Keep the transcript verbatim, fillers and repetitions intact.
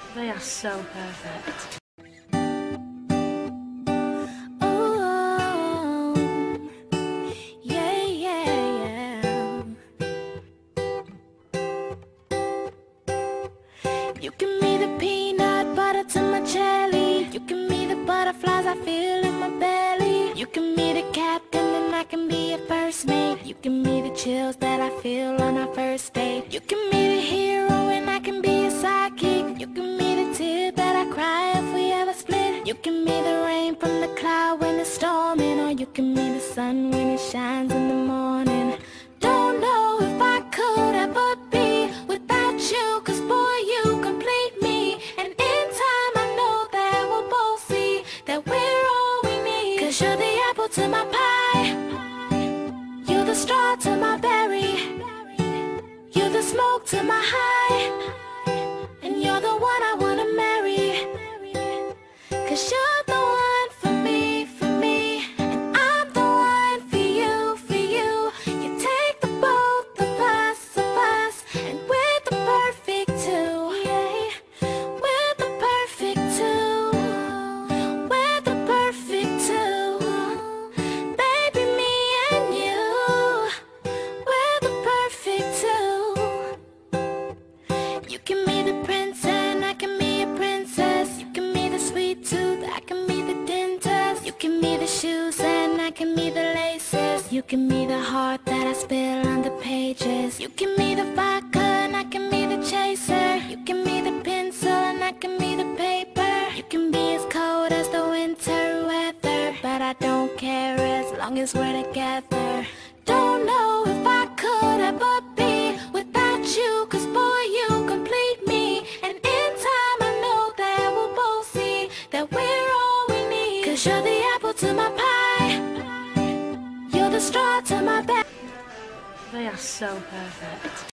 They are so perfect. Oh, yeah, yeah, yeah. You give me the peanut butter to my jelly. You give me the butterflies I feel in my belly. You give me the captain and I can be a first mate. You give me the chills that I feel on our first date. You give me the hero and I can be a sidekick. You give me the tear that I cry if we ever split. You give me the rain from the cloud when it's storming, or you give me the sun when it shines in the morning. Don't know if I could ever be without you, 'cause boy, you complete me. And in time I know that we'll both see that we're all we need. 'Cause you're the apple to my pie, you're the straw to my berry, you're the smoke to my high, and you're the one I wanna marry. 'Cause you're the one for me, for me, and I'm the one for you, for you. You take the both of us, of us, and we're the perfect two, yeah. We're the perfect two, we're the perfect two. Baby, me and you, we're the perfect two. You give me the prince and I can be a princess. You give me the sweet tooth, I can be the dentist. You give me the shoes and I can be the laces. You give me the heart that I spill on the pages. You give me the vodka and I can be the chaser. You give me the pencil and I can be the paper. You can be as cold as the winter weather, but I don't care as long as we're together. Don't know if I could ever be without you, 'cause boy, you complete me. And in time I know that we'll both see that we're all we need. 'Cause you're the apple to my pie, you're the straw to my back. They are so perfect.